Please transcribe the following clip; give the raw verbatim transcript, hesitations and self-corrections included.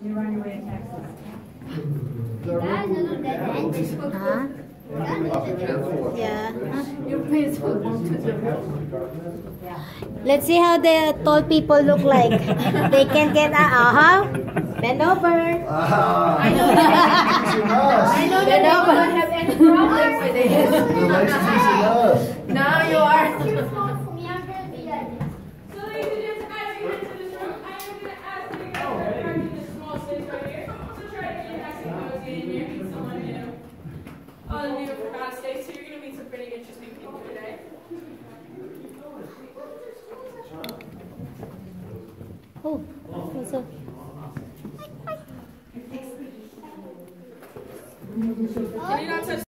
You're on your way to Texas. Huh? Yeah. Let's see how the tall people look like. They can get a uh-huh. Bend over. Ah. I know that. I know that they don't have any problem with it. The legs teasing us. Now you are.